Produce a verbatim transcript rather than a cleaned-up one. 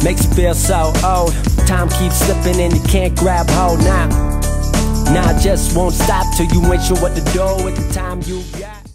makes you feel so old. Time keeps slipping and you can't grab hold now. Now I just won't stop till you ain't sure what to do with the time you got.